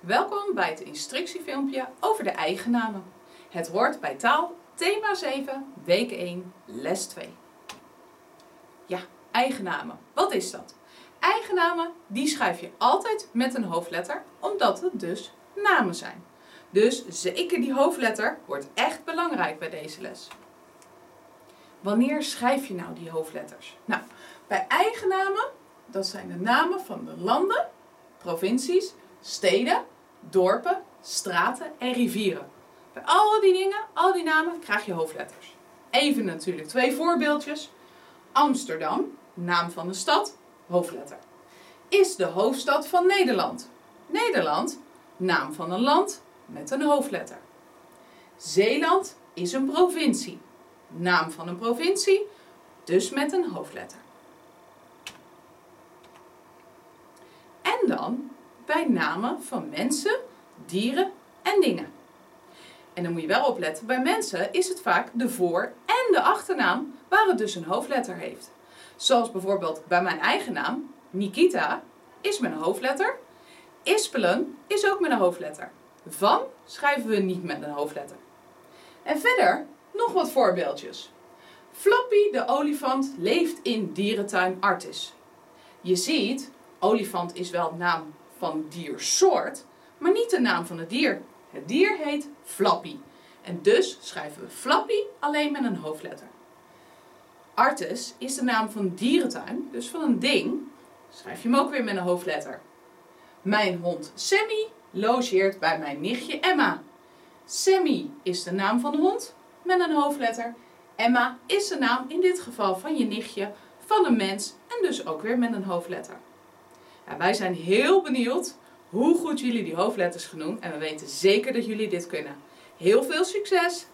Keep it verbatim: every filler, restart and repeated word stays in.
Welkom bij het instructiefilmpje over de eigennamen. Het hoort bij taal, thema zeven, week één, les twee. Ja, eigennamen. Wat is dat? Eigennamen, die schrijf je altijd met een hoofdletter, omdat het dus namen zijn. Dus zeker die hoofdletter wordt echt belangrijk bij deze les. Wanneer schrijf je nou die hoofdletters? Nou, bij eigennamen, dat zijn de namen van de landen, provincies, steden, dorpen, straten en rivieren. Bij al die dingen, al die namen, krijg je hoofdletters. Even natuurlijk twee voorbeeldjes. Amsterdam, naam van de stad, hoofdletter. Is de hoofdstad van Nederland. Nederland, naam van een land met een hoofdletter. Zeeland is een provincie. Naam van een provincie, dus met een hoofdletter. En dan bij namen van mensen, dieren en dingen. En dan moet je wel opletten, bij mensen is het vaak de voor- en de achternaam waar het dus een hoofdletter heeft. Zoals bijvoorbeeld bij mijn eigen naam, Nikita, is met een hoofdletter. Ispelen is ook met een hoofdletter. Van schrijven we niet met een hoofdletter. En verder nog wat voorbeeldjes. Floppy de olifant leeft in dierentuin Artis. Je ziet, olifant is wel naam van diersoort, maar niet de naam van het dier. Het dier heet Flappy. En dus schrijven we Flappy alleen met een hoofdletter. Artis is de naam van een dierentuin, dus van een ding. Schrijf je hem ook weer met een hoofdletter. Mijn hond Sammy logeert bij mijn nichtje Emma. Sammy is de naam van de hond met een hoofdletter. Emma is de naam in dit geval van je nichtje, van een mens en dus ook weer met een hoofdletter. Ja, wij zijn heel benieuwd hoe goed jullie die hoofdletters gaan doen en we weten zeker dat jullie dit kunnen. Heel veel succes!